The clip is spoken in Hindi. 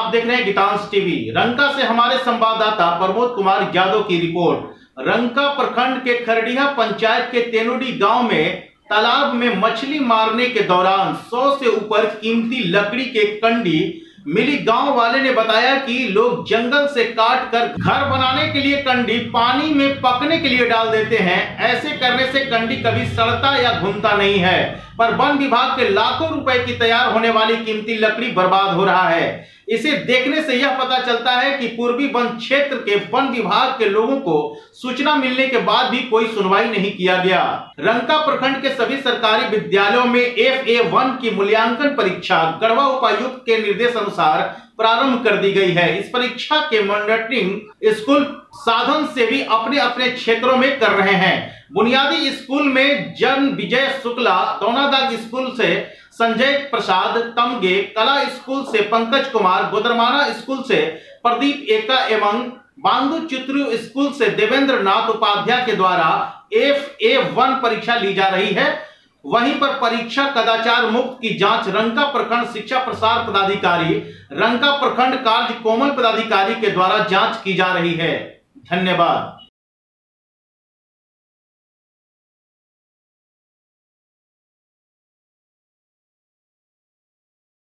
आप देख रहे हैं गीतांश टीवी। रंका से हमारे संवाददाता प्रमोद कुमार यादव की रिपोर्ट। रंका प्रखंड के खरड़िया पंचायत के तेनुडी गांव में तालाब में मछली मारने के दौरान 100 से ऊपर कीमती लकड़ी के कंडी मिली। गांव वाले ने बताया कि लोग जंगल से काट कर घर बनाने के लिए कंडी पानी में पकने के लिए डाल देते हैं। ऐसे करने से कंडी कभी सड़ता या घुनता नहीं है, पर वन विभाग के लाखों रुपए की तैयार होने वाली कीमती लकड़ी बर्बाद हो रहा है। इसे देखने से यह पता चलता है कि पूर्वी वन क्षेत्र के वन विभाग के लोगों को सूचना मिलने के बाद भी कोई सुनवाई नहीं किया गया। रंका प्रखंड के सभी सरकारी विद्यालयों में FA1 की मूल्यांकन परीक्षा गढ़वा उपायुक्त के निर्देश अनुसार प्रारंभ कर दी गई है। इस परीक्षा के मॉनिटरिंग स्कूल साधन से भी अपने अपने क्षेत्रों में कर रहे हैं। बुनियादी स्कूल में जन विजय शुक्ला, दौनादाग स्कूल से संजय प्रसाद तमगे, कला स्कूल से पंकज कुमार, गोदरमाना स्कूल से प्रदीप एका एवं बांदू चित्रू स्कूल से देवेंद्र नाथ उपाध्याय के द्वारा FA1 परीक्षा ली जा रही है। वहीं पर परीक्षा कदाचार मुक्त की जांच रंका प्रखंड शिक्षा प्रसार पदाधिकारी, रंका प्रखंड कार्य कोमल पदाधिकारी के द्वारा जांच की जा रही है। धन्यवाद।